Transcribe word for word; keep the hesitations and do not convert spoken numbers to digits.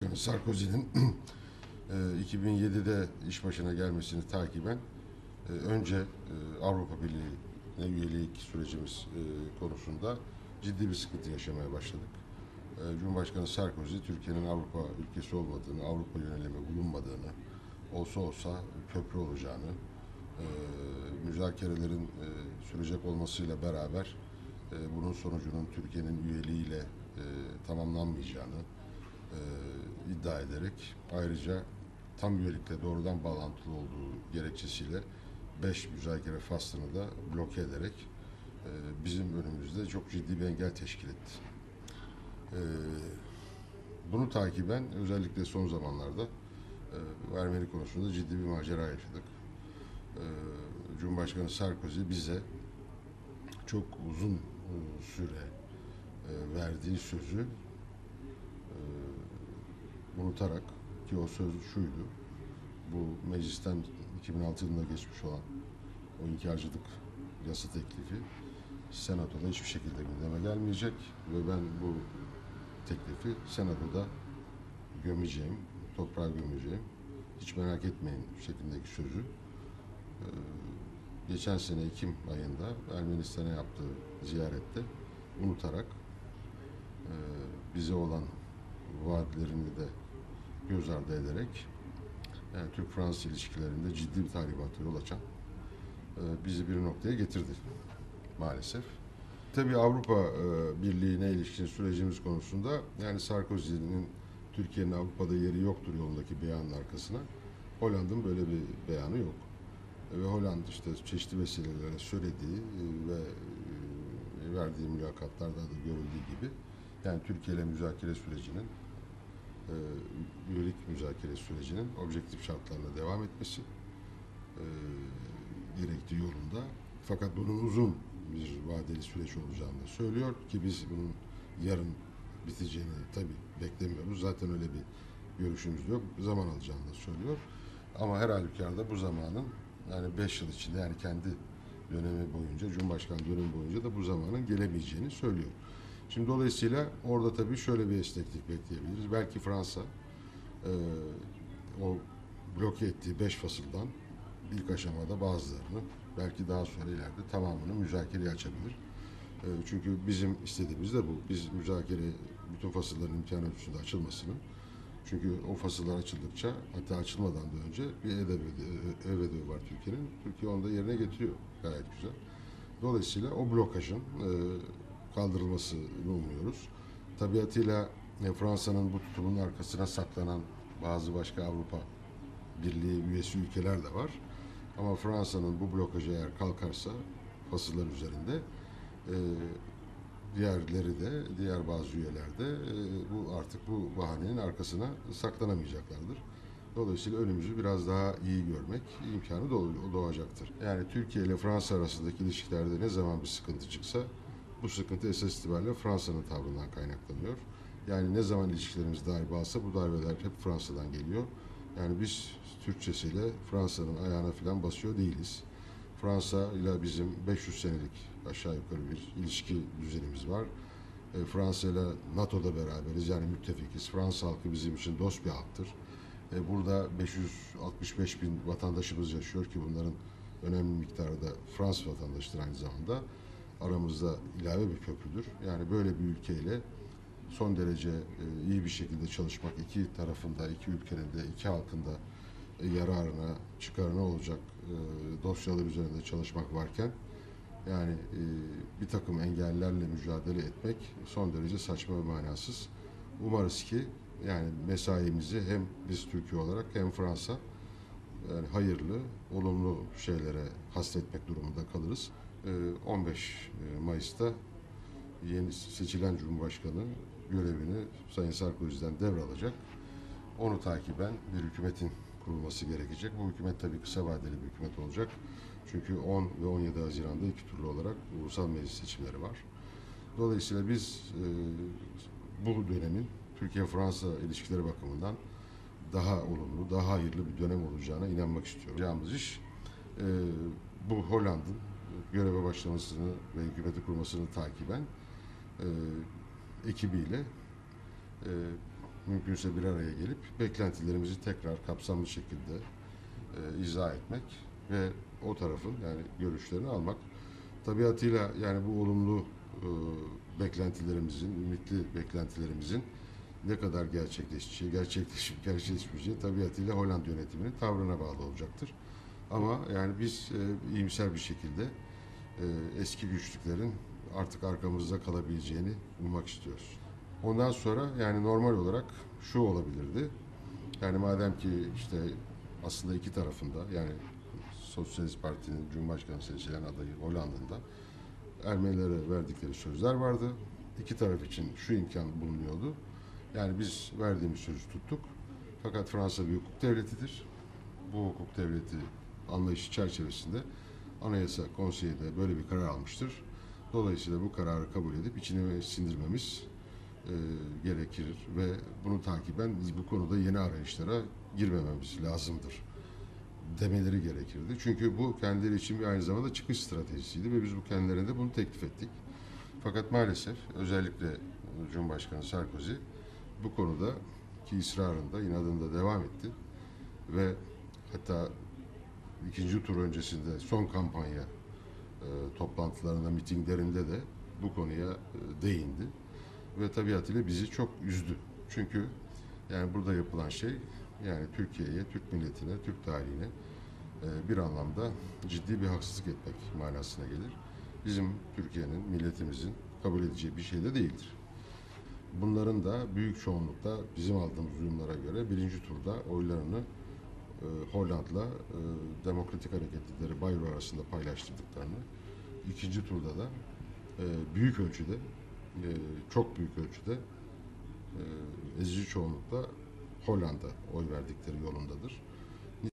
Sarkozy'nin iki bin yedide iş başına gelmesini takiben önce Avrupa Birliği'ne üyelik sürecimiz konusunda ciddi bir sıkıntı yaşamaya başladık. Cumhurbaşkanı Sarkozy, Türkiye'nin Avrupa ülkesi olmadığını, Avrupa yönelimi bulunmadığını, olsa olsa köprü olacağını, müzakerelerin sürecek olmasıyla beraber bunun sonucunun Türkiye'nin üyeliğiyle tamamlanmayacağını iddia ederek, ayrıca tam üyelikle doğrudan bağlantılı olduğu gerekçesiyle beş müzakere faslını da bloke ederek bizim önümüzde çok ciddi bir engel teşkil etti. Bunu takiben özellikle son zamanlarda Ermeni konusunda ciddi bir macera yaşadık. Cumhurbaşkanı Sarkozy bize çok uzun süre verdiği sözü unutarak, ki o söz şuydu: bu meclisten iki bin altı yılında geçmiş olan o inkarcılık yasa teklifi Senato'da hiçbir şekilde gündeme gelmeyecek ve ben bu teklifi Senato'da gömeceğim, toprağa gömeceğim, hiç merak etmeyin şeklindeki sözü e, geçen sene Ekim ayında Ermenistan'a yaptığı ziyarette unutarak e, bize olan vaatlerini de göz ardı ederek, yani Türk-Fransız ilişkilerinde ciddi bir tahribata yol açan e, bizi bir noktaya getirdi maalesef. Tabii Avrupa e, Birliği'ne ilişkin sürecimiz konusunda, yani Sarkozy'nin Türkiye'nin Avrupa'da yeri yoktur yolundaki beyanın arkasına Hollanda'nın böyle bir beyanı yok. E, ve Hollanda işte çeşitli vesilelerle söylediği e, ve e, verdiği mülakatlarda da görüldüğü gibi, yani Türkiye ile müzakere sürecinin e, üyelik müzakere sürecinin objektif şartlarla devam etmesi e, gerektiği yolunda. Fakat bunun uzun bir vadeli süreç olacağını da söylüyor ki biz bunun yarın biteceğini tabii beklemiyoruz. Zaten öyle bir görüşümüz yok. Zaman alacağını da söylüyor. Ama her halükarda bu zamanın, yani beş yıl içinde, yani kendi dönemi boyunca, Cumhurbaşkanı dönemi boyunca da bu zamanın gelemeyeceğini söylüyor. Şimdi dolayısıyla orada tabii şöyle bir esneklik bekleyebiliriz. Belki Fransa e, o bloke ettiği beş fasıldan ilk aşamada bazılarını, belki daha sonra ileride tamamını müzakereye açabilir. E, çünkü bizim istediğimiz de bu. Biz müzakere, bütün fasılların imkan ölçüsünde açılmasını, çünkü o fasıllar açıldıkça, hatta açılmadan da önce bir ev ödevi, ev ödevi var Türkiye'nin. Türkiye onu da yerine getiriyor gayet güzel. Dolayısıyla o blokajın e, kaldırılmasını umuyoruz. Tabiatıyla e, Fransa'nın bu tutumunun arkasına saklanan bazı başka Avrupa Birliği üyesi ülkeler de var. Ama Fransa'nın bu blokajı eğer kalkarsa fasıllar üzerinde, e, diğerleri de, diğer bazı üyeler de e, bu artık bu bahanenin arkasına saklanamayacaklardır. Dolayısıyla önümüzü biraz daha iyi görmek imkanı doğacaktır. Yani Türkiye ile Fransa arasındaki ilişkilerde ne zaman bir sıkıntı çıksa, bu sıkıntı esas itibariyle Fransa'nın tavrından kaynaklanıyor. Yani ne zaman ilişkilerimiz darbe alsa bu darbeler hep Fransa'dan geliyor. Yani biz Türkçesiyle Fransa'nın ayağına falan basıyor değiliz. Fransa ile bizim beş yüz senelik aşağı yukarı bir ilişki düzenimiz var. E, Fransa ile NATO'da beraberiz, yani müttefikiz. Fransa halkı bizim için dost bir halktır. E, burada beş yüz altmış beş bin vatandaşımız yaşıyor ki bunların önemli miktarı da Fransız vatandaşıdır aynı zamanda. Aramızda ilave bir köprüdür. Yani böyle bir ülkeyle son derece e, iyi bir şekilde çalışmak, iki tarafında, iki ülkenin de, iki halkın da e, yararına, çıkarına olacak e, dosyalar üzerinde çalışmak varken, yani e, bir takım engellerle mücadele etmek son derece saçma ve manasız. Umarız ki yani mesaimizi hem biz Türkiye olarak hem Fransa, yani hayırlı, olumlu şeylere hasretmek durumunda kalırız. on beş Mayıs'ta yeni seçilen Cumhurbaşkanı görevini Sayın Sarkozy'den devralacak. Onu takiben bir hükümetin kurulması gerekecek. Bu hükümet tabii kısa vadeli bir hükümet olacak. Çünkü on ve on yedi Haziran'da iki turlu olarak ulusal meclis seçimleri var. Dolayısıyla biz bu dönemin Türkiye-Fransa ilişkileri bakımından daha olumlu, daha hayırlı bir dönem olacağına inanmak istiyorum. Yapacağımız iş e, bu Hollanda'nın göreve başlamasını ve hükümeti kurmasını takiben e, ekibiyle e, mümkünse bir araya gelip beklentilerimizi tekrar kapsamlı şekilde e, izah etmek ve o tarafın yani görüşlerini almak. Tabiatıyla yani bu olumlu e, beklentilerimizin, ümitli beklentilerimizin ne kadar gerçekleşeceği, gerçekleşip gerçekleşmeyeceği tabiatıyla Hollanda yönetiminin tavrına bağlı olacaktır. Ama yani biz e, iyimser bir şekilde e, eski güçlüklerin artık arkamızda kalabileceğini ummak istiyoruz. Ondan sonra yani normal olarak şu olabilirdi. Yani madem ki işte aslında iki tarafında yani Sosyalist Parti'nin Cumhurbaşkanı seçilen adayı Hollanda'nın da Ermenilere verdikleri sözler vardı. İki taraf için şu imkan bulunuyordu. Yani biz verdiğimiz sözü tuttuk. Fakat Fransa bir hukuk devletidir. Bu hukuk devleti anlayışı çerçevesinde Anayasa Konseyi de böyle bir karar almıştır. Dolayısıyla bu kararı kabul edip içine sindirmemiz e, gerekir ve bunu takiben biz bu konuda yeni arayışlara girmememiz lazımdır demeleri gerekirdi. Çünkü bu kendileri için bir aynı zamanda çıkış stratejisiydi ve biz bu kendilerine bunu teklif ettik. Fakat maalesef özellikle Cumhurbaşkanı Sarkozy bu konuda ki ısrarında, inadında devam etti ve hatta ikinci tur öncesinde son kampanya e, toplantılarında, mitinglerinde de bu konuya e, değindi ve tabiatıyla bizi çok üzdü. Çünkü yani burada yapılan şey yani Türkiye'ye, Türk milletine, Türk tarihine e, bir anlamda ciddi bir haksızlık etmek manasına gelir. Bizim Türkiye'nin, milletimizin kabul edeceği bir şey de değildir. Bunların da büyük çoğunlukla bizim aldığımız duyumlara göre birinci turda oylarını e, Hollanda'la e, Demokratik Hareketlileri Bayrou arasında paylaştırdıklarını, ikinci turda da e, büyük ölçüde, e, çok büyük ölçüde e, ezici çoğunlukla Hollanda oy verdikleri yolundadır.